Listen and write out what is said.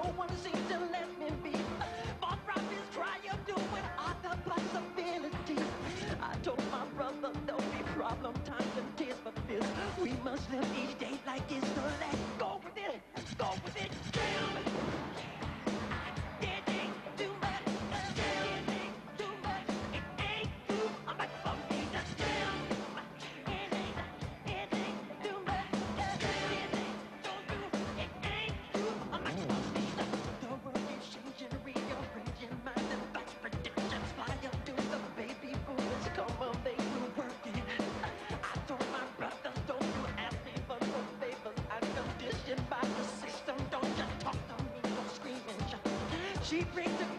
no one seems to let me be. For from his cry of doing other possibilities. I told my brother there'll be problem times and tears for this. We must live each day like it's the last. Go with it, go with it. Damn it. It ain't too much. It ain't too much. It ain't too much for me to damn. It ain't too much. It ain't too much for me to. The world is changing, rearranging minds and thoughts, predictions. Fly up to the baby boomers, come on, they will work it. I told my brothers, don't you ask me for no favors. I'm conditioned by the system. Don't just talk to me, don't scream and shout. She brings the